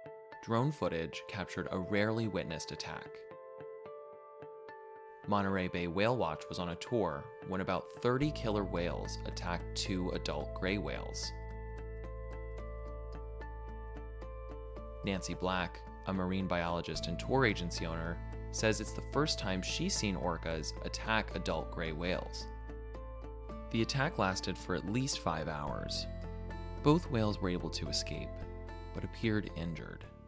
Drone footage captured a rarely witnessed attack. Monterey Bay Whale Watch was on a tour when about 30 killer whales attacked 2 adult gray whales. Nancy Black, a marine biologist and tour agency owner, says it's the first time she's seen orcas attack adult gray whales. The attack lasted for at least 5 hours. Both whales were able to escape, but appeared injured.